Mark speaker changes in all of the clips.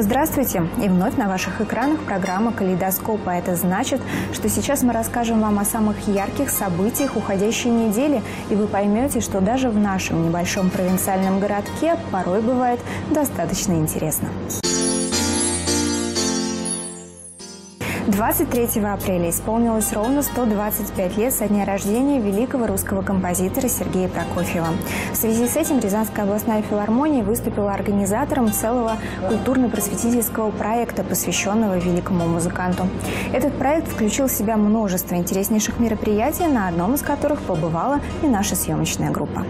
Speaker 1: Здравствуйте! И вновь на ваших экранах программа «Калейдоскоп». А это значит, что сейчас мы расскажем вам о самых ярких событиях уходящей недели, и вы поймете, что даже в нашем небольшом провинциальном городке порой бывает достаточно интересно. 23 апреля исполнилось ровно 125 лет со дня рождения великого русского композитора Сергея Прокофьева. В связи с этим Рязанская областная филармония выступила организатором целого культурно-просветительского проекта, посвященного великому музыканту. Этот проект включил в себя множество интереснейших мероприятий, на одном из которых побывала и наша съемочная группа.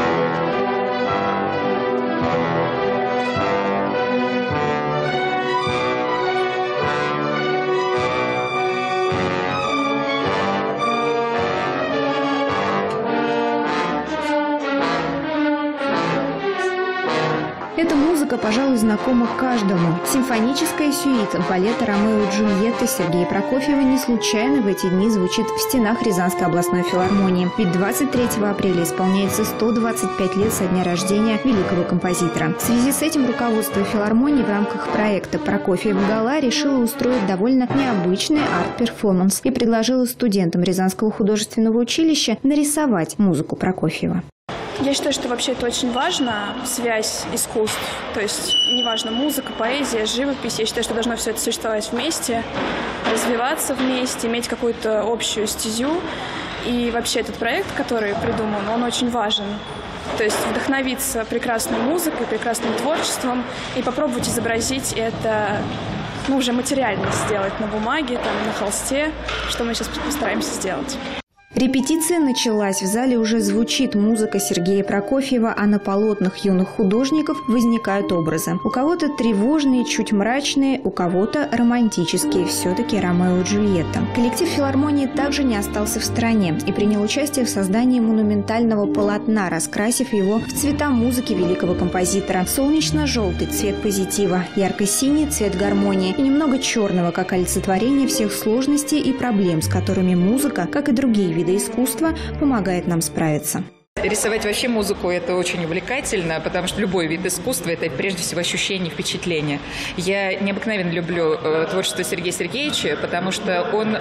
Speaker 1: Эта музыка, пожалуй, знакома каждому. Симфоническая сюита балета «Ромео и Джульетта» Сергея Прокофьева не случайно в эти дни звучит в стенах Рязанской областной филармонии. Ведь 23 апреля исполняется 125 лет со дня рождения великого композитора. В связи с этим руководство филармонии в рамках проекта «Прокофьев Гала» решило устроить довольно необычный арт-перформанс и предложило студентам Рязанского художественного училища нарисовать музыку Прокофьева.
Speaker 2: Я считаю, что вообще это очень важно, связь искусств. То есть неважно, музыка, поэзия, живопись. Я считаю, что должно все это существовать вместе, развиваться вместе, иметь какую-то общую стезю. И вообще этот проект, который придуман, он очень важен. То есть вдохновиться прекрасной музыкой, прекрасным творчеством и попробовать изобразить это, уже материально сделать на бумаге, на холсте, что мы сейчас постараемся сделать.
Speaker 1: Репетиция началась. В зале уже звучит музыка Сергея Прокофьева, а на полотнах юных художников возникают образы. У кого-то тревожные, чуть мрачные, у кого-то романтические. Все-таки «Ромео и Джульетта». Коллектив филармонии также не остался в стороне и принял участие в создании монументального полотна, раскрасив его в цвета музыки великого композитора. Солнечно-желтый цвет позитива, ярко-синий цвет гармонии и немного черного, как олицетворение всех сложностей и проблем, с которыми музыка, как и другие виды искусства, помогает нам справиться.
Speaker 3: Рисовать вообще музыку – это очень увлекательно, потому что любой вид искусства – это прежде всего ощущение, впечатление. Я необыкновенно люблю творчество Сергея Сергеевича, потому что он,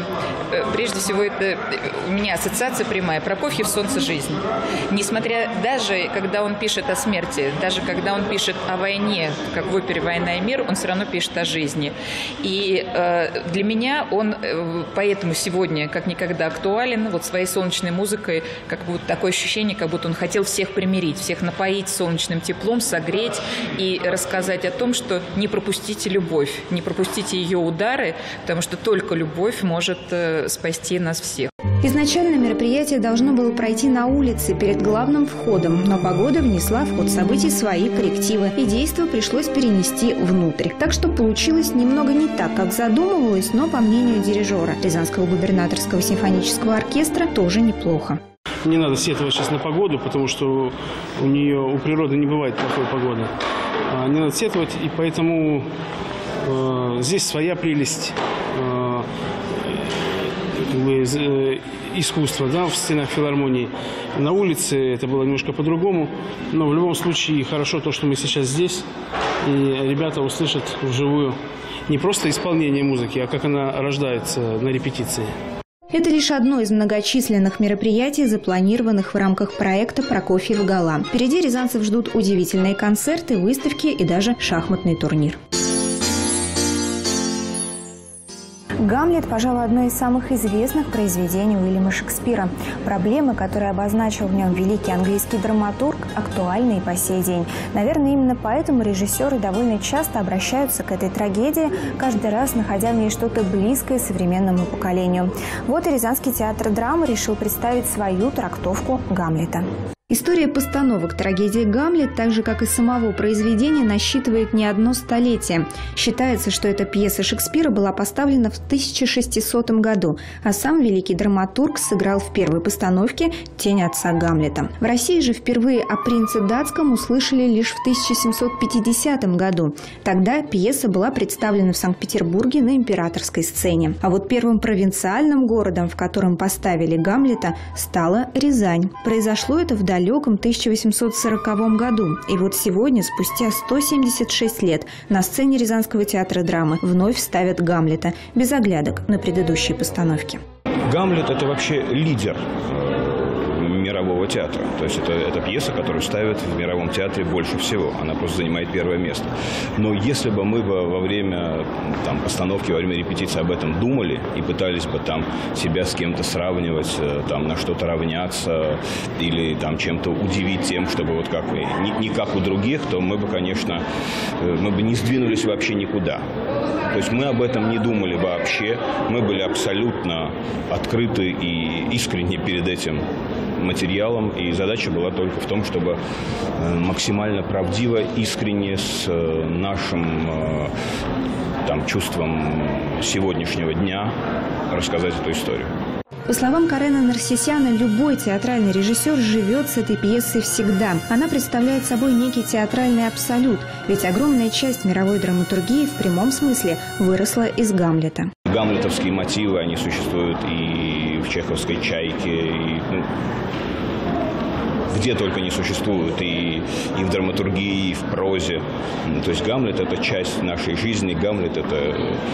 Speaker 3: прежде всего, это у меня ассоциация прямая – Прокофьев – солнце жизни. Несмотря даже, когда он пишет о смерти, даже когда он пишет о войне, как в опере «Война и мир», он все равно пишет о жизни. И для меня он поэтому сегодня как никогда актуален, своей солнечной музыкой, как будто такое ощущение, как будто он хотел всех примирить, всех напоить солнечным теплом, согреть и рассказать о том, что не пропустите любовь, не пропустите ее удары, потому что только любовь может спасти нас всех.
Speaker 1: Изначально мероприятие должно было пройти на улице перед главным входом, но погода внесла в ход событий свои коррективы, и действо пришлось перенести внутрь. Так что получилось немного не так, как задумывалось, но, по мнению дирижера Рязанского губернаторского симфонического оркестра, тоже неплохо.
Speaker 4: Не надо сетовать сейчас на погоду, потому что у природы не бывает плохой погоды. Не надо сетовать, и поэтому здесь своя прелесть искусства, в стенах филармонии. На улице это было немножко по-другому, но в любом случае хорошо то, что мы сейчас здесь, и ребята услышат вживую не просто исполнение музыки, а как она рождается на репетиции.
Speaker 1: Это лишь одно из многочисленных мероприятий, запланированных в рамках проекта «Прокофьев Гала». Впереди рязанцев ждут удивительные концерты, выставки и даже шахматный турнир. «Гамлет», пожалуй, одно из самых известных произведений Уильяма Шекспира. Проблемы, которые обозначил в нем великий английский драматург, актуальны и по сей день. Наверное, именно поэтому режиссеры довольно часто обращаются к этой трагедии, каждый раз находя в ней что-то близкое современному поколению. Вот и Рязанский театр драмы решил представить свою трактовку «Гамлета». История постановок трагедии «Гамлет», так же, как и самого произведения, насчитывает не одно столетие. Считается, что эта пьеса Шекспира была поставлена в 1600 году, а сам великий драматург сыграл в первой постановке «Тень отца Гамлета». В России же впервые о принце датском услышали лишь в 1750 году. Тогда пьеса была представлена в Санкт-Петербурге на императорской сцене. А вот первым провинциальным городом, в котором поставили Гамлета, стала Рязань. Произошло это в далеком 1840 году. И вот сегодня, спустя 176 лет, на сцене Рязанского театра драмы вновь ставят Гамлета, без оглядок на предыдущие постановки.
Speaker 5: «Гамлет» – это вообще лидер мирового театра. То есть это пьеса, которую ставят в мировом театре больше всего. Она просто занимает первое место. Но если бы мы во время постановки, во время репетиции об этом думали и пытались бы себя с кем-то сравнивать, на что-то равняться или чем-то удивить тем, чтобы не как у других, то мы бы, конечно, не сдвинулись вообще никуда. То есть мы об этом не думали вообще. Мы были абсолютно открыты и искренни перед этим материалом, и задача была только в том, чтобы максимально правдиво, искренне, с нашим чувством сегодняшнего дня рассказать эту историю.
Speaker 1: По словам Карена Нарсисяна, любой театральный режиссер живет с этой пьесой всегда. Она представляет собой некий театральный абсолют, ведь огромная часть мировой драматургии в прямом смысле выросла из Гамлета.
Speaker 5: Гамлетовские мотивы, они существуют и в чеховской «Чайке», и где только не существуют, и в драматургии, и в прозе. То есть Гамлет – это часть нашей жизни, Гамлет – это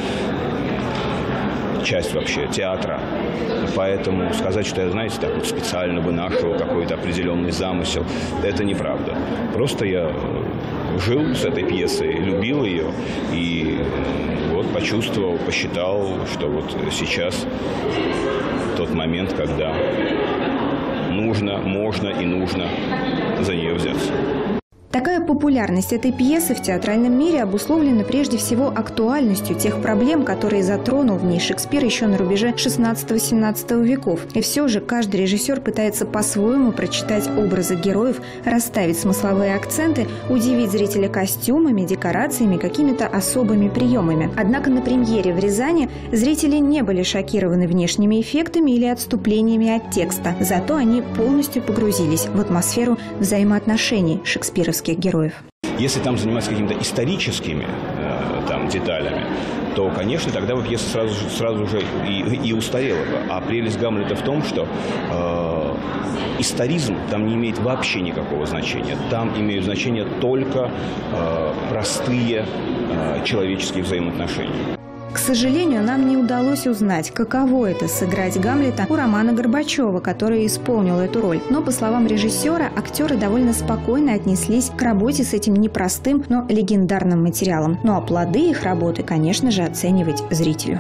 Speaker 5: часть вообще театра. Поэтому сказать, что я, специально вынашивал какой-то определенный замысел, это неправда. Просто я жил с этой пьесой, любил ее и почувствовал, посчитал, что сейчас тот момент, когда можно и нужно за нее взяться.
Speaker 1: Такая популярность этой пьесы в театральном мире обусловлена прежде всего актуальностью тех проблем, которые затронул в ней Шекспир еще на рубеже XVI-XVII веков. И все же каждый режиссер пытается по-своему прочитать образы героев, расставить смысловые акценты, удивить зрителя костюмами, декорациями, какими-то особыми приемами. Однако на премьере в Рязани зрители не были шокированы внешними эффектами или отступлениями от текста. Зато они полностью погрузились в атмосферу взаимоотношений шекспировских героев.
Speaker 5: Если там заниматься какими-то историческими деталями, то, конечно, тогда бы пьеса сразу же и устарела бы. А прелесть Гамлета в том, что историзм там не имеет вообще никакого значения. Там имеют значение только простые человеческие взаимоотношения.
Speaker 1: К сожалению, нам не удалось узнать, каково это – сыграть Гамлета у Романа Горбачева, который исполнил эту роль. Но, по словам режиссера, актеры довольно спокойно отнеслись к работе с этим непростым, но легендарным материалом. Ну а плоды их работы, конечно же, оценивать зрителю.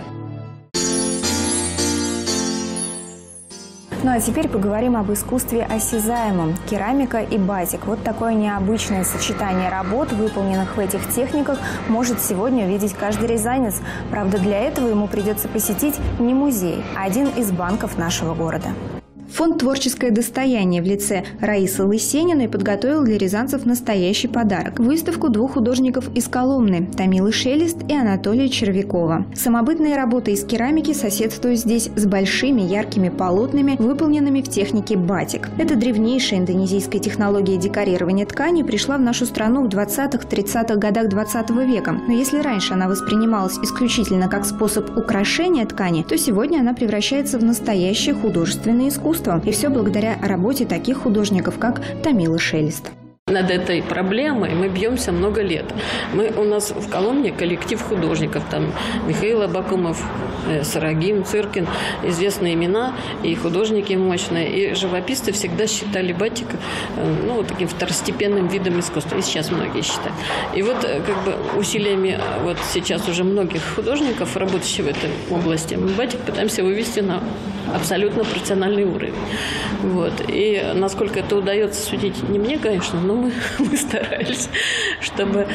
Speaker 1: Ну а теперь поговорим об искусстве осязаемом – керамика и батик. Вот такое необычное сочетание работ, выполненных в этих техниках, может сегодня увидеть каждый рязанец. Правда, для этого ему придется посетить не музей, а один из банков нашего города. Фонд «Творческое достояние» в лице Раисы Лысениной подготовил для рязанцев настоящий подарок – выставку двух художников из Коломны – Томилы Шелест и Анатолия Червякова. Самобытные работы из керамики соседствуют здесь с большими яркими полотнами, выполненными в технике батик. Эта древнейшая индонезийская технология декорирования ткани пришла в нашу страну в 20-30-х годах 20 века. Но если раньше она воспринималась исключительно как способ украшения ткани, то сегодня она превращается в настоящее художественное искусство. И все благодаря работе таких художников, как Томила Шелест.
Speaker 6: Над этой проблемой мы бьемся много лет. У нас в Коломне коллектив художников. Там Михаил Абакумов, Сарагим, Циркин. Известные имена и художники мощные. И живописцы всегда считали батик таким второстепенным видом искусства. И сейчас многие считают. И усилиями сейчас уже многих художников, работающих в этой области, мы батик пытаемся вывести на абсолютно профессиональный уровень. И насколько это удается судить не мне, конечно, но мы старались, чтобы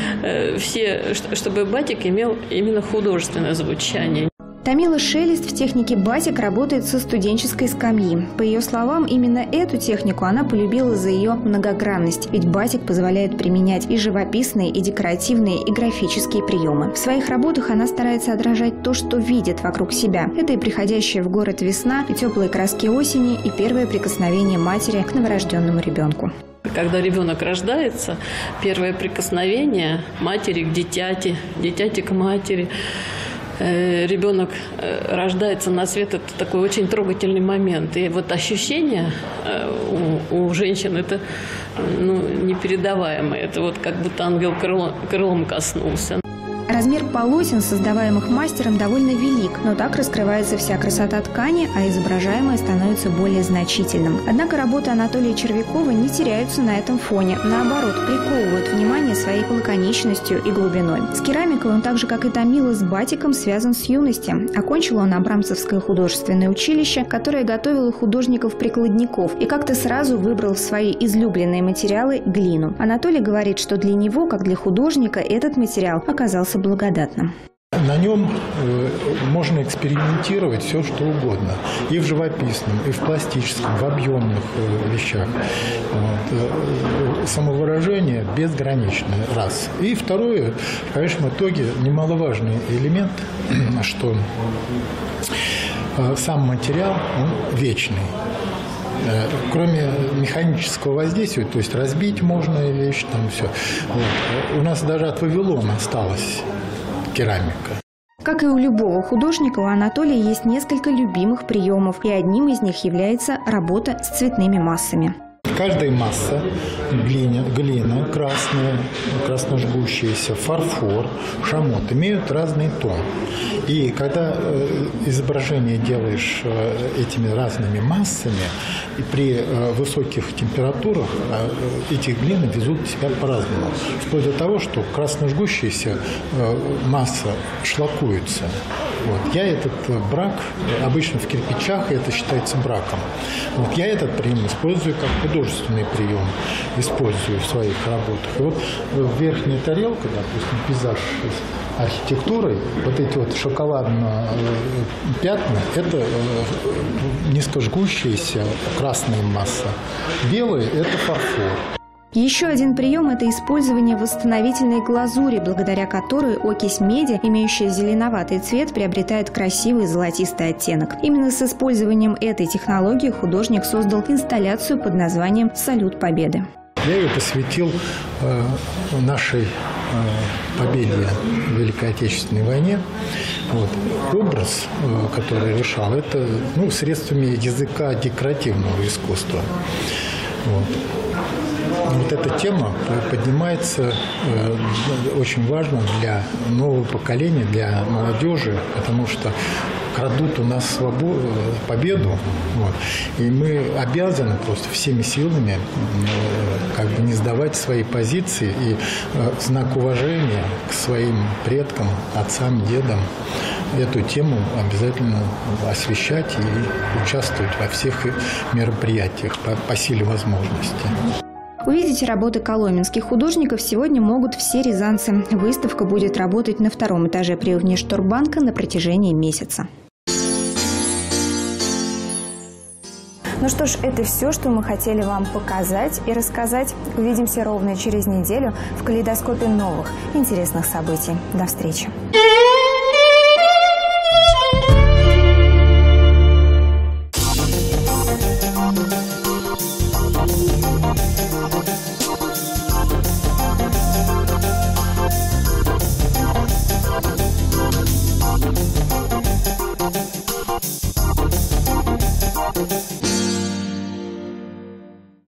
Speaker 6: батик имел именно художественное звучание.
Speaker 1: Томила Шелест в технике батик работает со студенческой скамьи. По ее словам, именно эту технику она полюбила за ее многогранность, ведь батик позволяет применять и живописные, и декоративные, и графические приемы. В своих работах она старается отражать то, что видит вокруг себя. Это и приходящая в город весна, и теплые краски осени, и первое прикосновение матери к новорожденному ребенку.
Speaker 6: Когда ребенок рождается, первое прикосновение матери к дитяти, дитяти к матери. ребенок рождается на свет, это такой очень трогательный момент. И вот ощущение у женщин это непередаваемое. Это вот как будто ангел крылом коснулся.
Speaker 1: Размер полотен, создаваемых мастером, довольно велик, но так раскрывается вся красота ткани, а изображаемое становится более значительным. Однако работы Анатолия Червякова не теряются на этом фоне. Наоборот, приковывают внимание своей лаконичностью и глубиной. С керамикой он так же, как и Томила с батиком, связан с юности. Окончил он Абрамцевское художественное училище, которое готовило художников-прикладников, и как-то сразу выбрал в свои излюбленные материалы глину. Анатолий говорит, что для него, как для художника, этот материал оказался благодатным.
Speaker 7: На нем можно экспериментировать все, что угодно. И в живописном, и в пластическом, в объемных вещах. Самовыражение безграничное, раз. И второе, в конечном итоге, немаловажный элемент, что сам материал, он вечный. Кроме механического воздействия, то есть разбить можно вещь, там все. Вот. У нас даже от Вавилона осталась керамика.
Speaker 1: Как и у любого художника, у Анатолия есть несколько любимых приемов, и одним из них является работа с цветными массами.
Speaker 7: Каждая масса, глина, красная, красножгущаяся, фарфор, шамот имеют разный тон. И когда изображение делаешь этими разными массами, и при высоких температурах эти глины ведут себя по-разному. Вплоть до того, что красножгущаяся масса шлакуется. Вот. Я этот брак, обычно в кирпичах это считается браком. Вот я этот прием использую как художественный прием, использую в своих работах. И вот верхняя тарелка, допустим, пейзаж с архитектурой, вот эти вот шоколадные пятна, это низкожгущаяся красная масса. Белые – это фарфор.
Speaker 1: Еще один прием – это использование восстановительной глазури, благодаря которой окись меди, имеющая зеленоватый цвет, приобретает красивый золотистый оттенок. Именно с использованием этой технологии художник создал инсталляцию под названием «Салют Победы».
Speaker 7: Я ее посвятил нашей победе в Великой Отечественной войне. Вот. Образ, который решал, это средствами языка декоративного искусства. Вот эта тема поднимается очень важно для нового поколения, для молодежи, потому что крадут у нас победу. Вот. И мы обязаны просто всеми силами не сдавать свои позиции и в знак уважения к своим предкам, отцам, дедам эту тему обязательно освещать и участвовать во всех мероприятиях по силе возможности.
Speaker 1: Увидеть работы коломенских художников сегодня могут все рязанцы. Выставка будет работать на втором этаже при Внешторгбанка на протяжении месяца. Ну что ж, это все, что мы хотели вам показать и рассказать. Увидимся ровно через неделю в калейдоскопе новых интересных событий. До встречи.